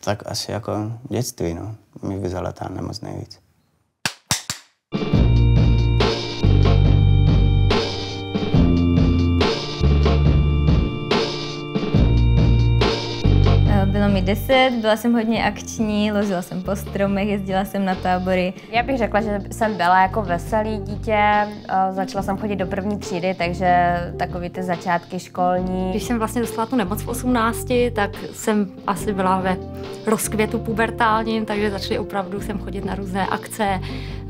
Tak asi jako dětství, no. Mi vzala ta nemoc nejvíc. Bylo mi 10, byla jsem hodně akční, lozila jsem po stromech, jezdila jsem na tábory. Já bych řekla, že jsem byla jako veselý dítě, začala jsem chodit do první třídy, takže takový ty začátky školní. Když jsem vlastně dostala tu nemoc v 18, tak jsem asi byla ve rozkvětu pubertálním, takže začaly opravdu sem chodit na různé akce,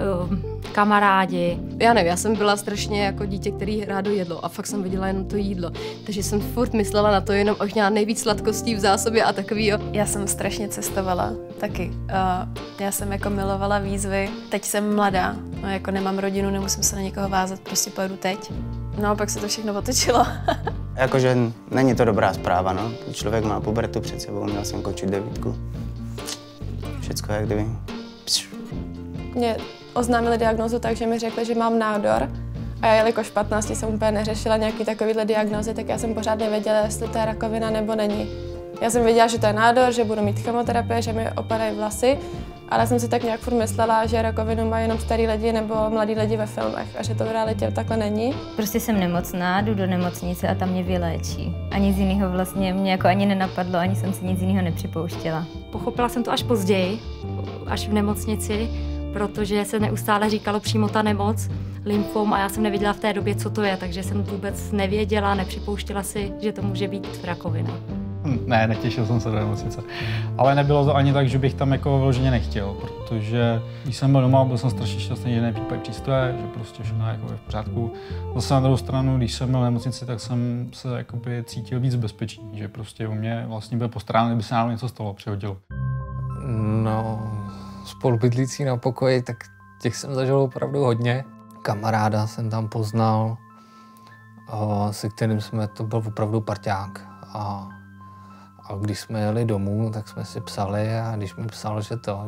kamarádi. Já nevím, já jsem byla strašně jako dítě, který rádo jedlo a fakt jsem viděla jenom to jídlo. Takže jsem furt myslela na to, jenom až měla nejvíc sladkostí v zásobě a takovýho. Já jsem strašně cestovala taky. Já jsem jako milovala výzvy. Teď jsem mladá, no, jako nemám rodinu, nemusím se na někoho vázat, prostě pojedu teď. No, pak se to všechno otočilo. Jakože není to dobrá zpráva, no. Člověk má pubertu před sebou, měl jsem končit 9. Všecko jak kdyby. Mě oznámili diagnózu tak, že mi řekli, že mám nádor. A já, jelikož v 15 jsem úplně neřešila nějaký takovýhle diagnózy, tak já jsem pořád nevěděla, jestli to je rakovina nebo není. Já jsem věděla, že to je nádor, že budu mít chemoterapie, že mi opadají vlasy, ale jsem si tak nějak furt myslela, že rakovinu mají jenom starý lidi nebo mladí lidi ve filmech a že to v realitě takhle není. Prostě jsem nemocná, jdu do nemocnice a tam mě vyléčí. A nic jiného vlastně mě jako ani nenapadlo, ani jsem si nic jiného nepřipouštěla. Pochopila jsem to až později, až v nemocnici, protože se neustále říkalo přímo ta nemoc, lymfom, a já jsem nevěděla v té době, co to je, takže jsem vůbec nevěděla, nepřipouštěla si, že to může být rakovina. Ne, netěšil jsem se do nemocnice. Ale nebylo to ani tak, že bych tam jako vyloženě nechtěl, protože když jsem byl doma, byl jsem strašně šťastný, že nepípají přístroje, že prostě všechno je jako v pořádku. Zase na druhou stranu, když jsem byl v nemocnici, tak jsem se jakoby cítil víc bezpečí, že prostě u mě vlastně byl postaráno, kdyby se náhodou něco stalo, přihodilo. No, spolubydlící na pokoji, tak těch jsem zažil opravdu hodně. Kamaráda jsem tam poznal, se kterým to byl opravdu parťák. A když jsme jeli domů, tak jsme si psali a když mi psal,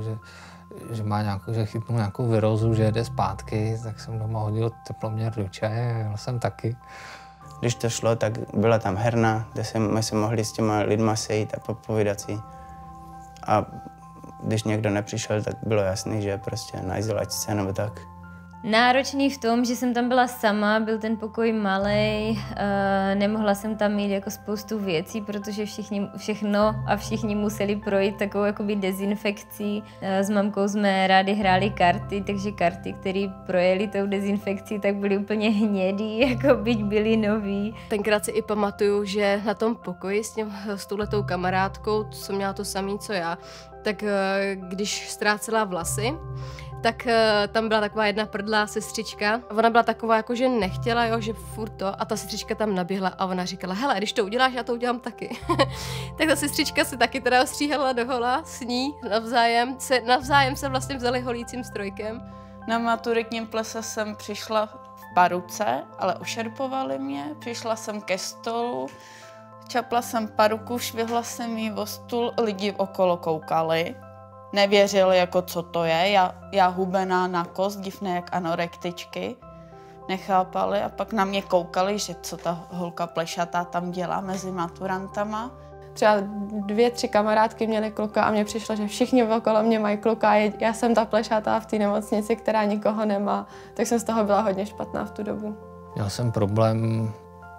že má že chytnul nějakou virózu, že jede zpátky, tak jsem doma hodil teploměr do čaje a jel jsem taky. Když to šlo, tak byla tam herna, kde jsme se mohli s těma lidma sejít a popovídat si. A když někdo nepřišel, tak bylo jasný, že prostě na izolačce nebo tak. Náročný v tom, že jsem tam byla sama, byl ten pokoj malej, nemohla jsem tam mít jako spoustu věcí, protože všichni museli projít takovou jakoby dezinfekcí. S mamkou jsme rádi hráli karty, takže karty, které projeli tou dezinfekcí, tak byly úplně hnědý, jako byť byly nový. Tenkrát si i pamatuju, že na tom pokoji s touhletou kamarádkou, co měla to samé, co já, tak když ztrácela vlasy, tak tam byla taková jedna prdlá sestřička. Ona byla taková, jako že nechtěla, jo, že furt to, a ta sestřička tam naběhla a ona říkala, hele, když to uděláš, já to udělám taky. Tak ta sestřička se taky teda ostříhala dohola s ní, navzájem se vlastně vzali holícím strojkem. Na maturitním plese jsem přišla v paruce, ale ošerpovali mě, přišla jsem ke stolu, čapla jsem paruku, švihla jsem jí o stůl, lidi okolo koukali. Nevěřili, jako co to je, já hubená na kost, divné jak anorektičky, nechápali a pak na mě koukali, že co ta holka plešatá tam dělá mezi maturantama. Třeba 2, 3 kamarádky měly kluka a mně přišlo, že všichni okolo mě mají kluka a já jsem ta plešatá v té nemocnici, která nikoho nemá, tak jsem z toho byla hodně špatná v tu dobu. Měl jsem problém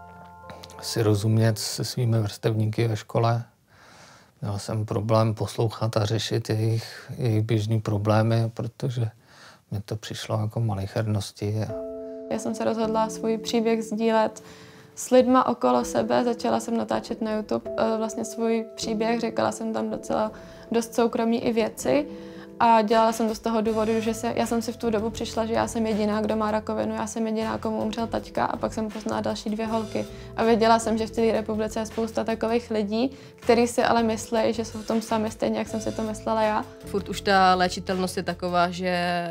si rozumět se svými vrstevníky ve škole. Měl jsem problém poslouchat a řešit jejich běžné problémy, protože mi to přišlo jako malichernosti. Já jsem se rozhodla svůj příběh sdílet s lidma okolo sebe. Začala jsem natáčet na YouTube vlastně svůj příběh, říkala jsem tam docela dost soukromí i věci. A dělala jsem to z toho důvodu, že já jsem si v tu dobu přišla, že já jsem jediná, kdo má rakovinu, já jsem jediná, komu umřel taťka, a pak jsem poznala další 2 holky. A věděla jsem, že v celé republice je spousta takových lidí, kteří si ale myslí, že jsou v tom sami stejně, jak jsem si to myslela já. Furt už ta léčitelnost je taková, že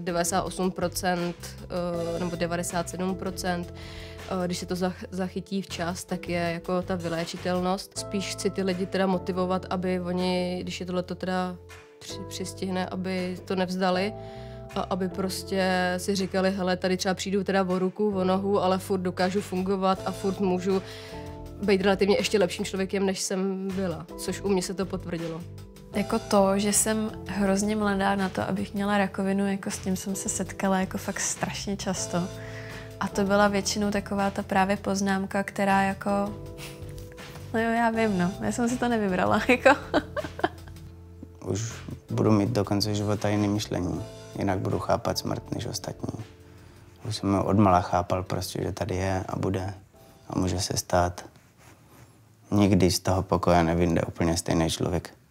98% nebo 97%, když se to zachytí včas, tak je jako ta vyléčitelnost. Spíš chci ty lidi teda motivovat, aby oni, když je tohleto teda přistihne, aby to nevzdali a aby prostě si říkali, hele, tady třeba přijdu teda o ruku, o nohu, ale furt dokážu fungovat a furt můžu být relativně ještě lepším člověkem, než jsem byla, což u mě se to potvrdilo. Jako to, že jsem hrozně mladá na to, abych měla rakovinu, jako s tím jsem se setkala jako fakt strašně často. A to byla většinou taková ta právě poznámka, která jako... No jo, já vím, no. Já jsem si to nevybrala, jako. Už budu mít do konce života jiné myšlení. Jinak budu chápat smrt než ostatní. Už jsem odmala chápal prostě, že tady je a bude a může se stát. Nikdy z toho pokoje nevyjde úplně stejný člověk.